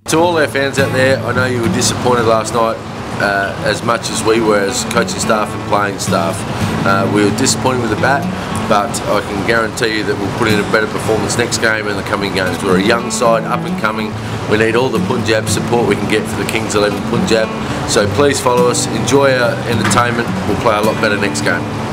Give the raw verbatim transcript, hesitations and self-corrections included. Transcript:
To all our fans out there, I know you were disappointed last night uh, as much as we were as coaching staff and playing staff. Uh, we were disappointed with the bat, but I can guarantee you that we'll put in a better performance next game and the coming games. We're a young side, up and coming. We need all the Punjab support we can get for the Kings eleven Punjab. So please follow us, enjoy our entertainment. We'll play a lot better next game.